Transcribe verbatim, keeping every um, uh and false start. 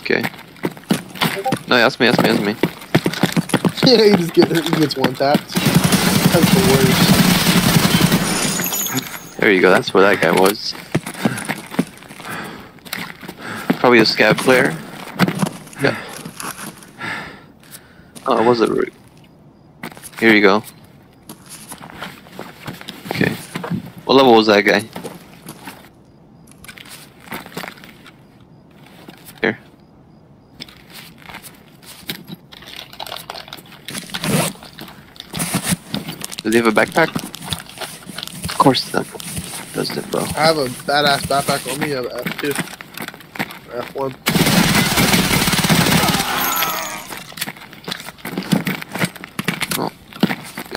Okay. No, that's me, that's me, that's me. Yeah, he just get, he gets one tapped. That's the worst. There you go, that's where that guy was. Probably a scav player. Yeah. Oh, was it? Here you go. Okay. What level was that guy? Here. Does he have a backpack? Of course not. Doesn't it, bro? I have a badass backpack on me. I have F two. F one.